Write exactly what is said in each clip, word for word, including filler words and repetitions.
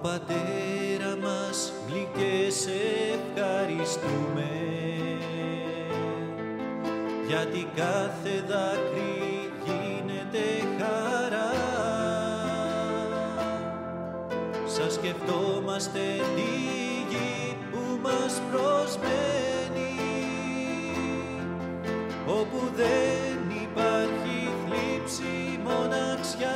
Πατέρα μας γλυκέ σε ευχαριστούμε, γιατί κάθε δάκρυ γίνεται χαρά. Σας σκεφτόμαστε τη γη που μας προσμένει, όπου δεν υπάρχει θλίψη, μοναξιά,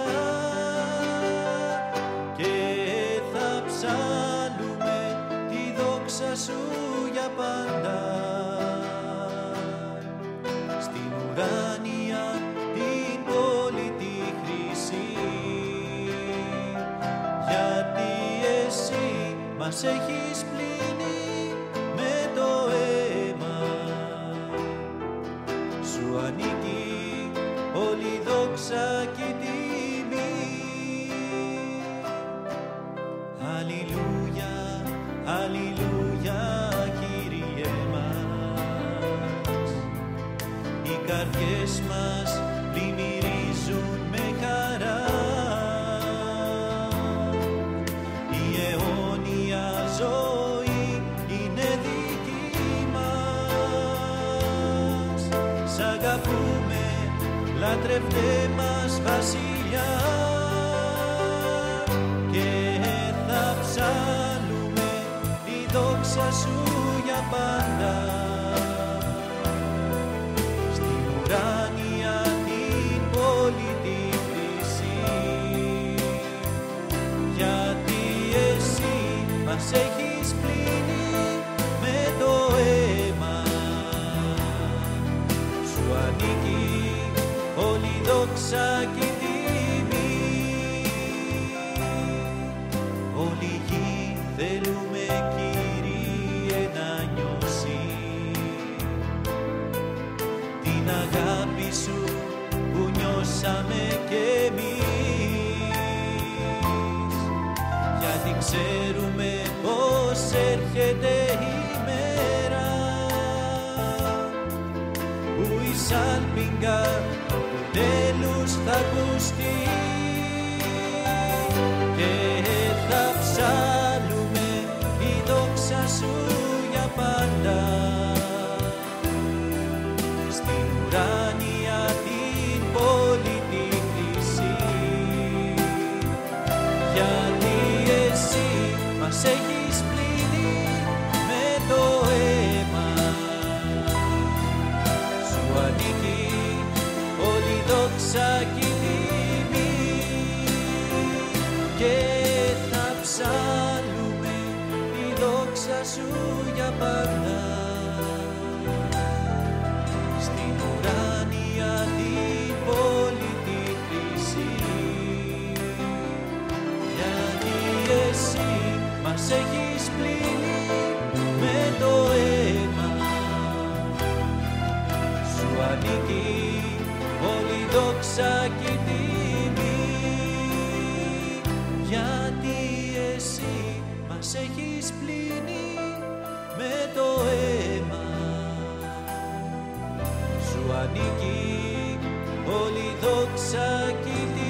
ψάλλουμε τη δόξα σου για πάντα. Στην ουράνια την πόλη τη χρυσή, γιατί εσύ μας έχεις πλύνει με το αίμα σου. Ανήκει όλη η δόξα και η τιμή. Αλληλούια, αλληλούια, Κύριε μας. Οι καρδιές μας πλημμυρίζουν με χαρά. Η αιώνια ζωή είναι δική μας. Σ' αγαπούμε, λατρευτέ μας βασιλιά, και θα ψάλλουμε τη δόξα σου για πάντα. Στην ουράνια την πόλη τη χρυσή, γιατί εσύ μας έχεις πλύνει με το αίμα σου. Ανήκει όλη η δόξα και η τιμή. Όλη η γη θέλουμε, Κύριε, να νιώσει την αγάπη σου που νιώσαμε κι εμείς, γιατί ξέρουμε πως έρχεται η μέρα που η σάλπιγγα του τέλους θα ακουστεί, και θα ψάλλουμε τη δόξα σου για πάντα. Στην ουράνια την πόλη τη χρυσή, γιατί εσύ μας έχεις πλύνει με το αίμα σου. Ανήκει όλη η δόξα και η τιμή, και θα ψάλλουμε τη δόξα σου για πάντα. Στην ουράνια την πόλη τη χρυσή, γιατί εσύ μας έχεις πλύνει με το αίμα σου. Ανήκει όλη η δόξα και η τιμή, γιατί εσύ μας έχεις πλύνει με το αίμα σου. Ανήκει όλη η δόξα και η τιμή.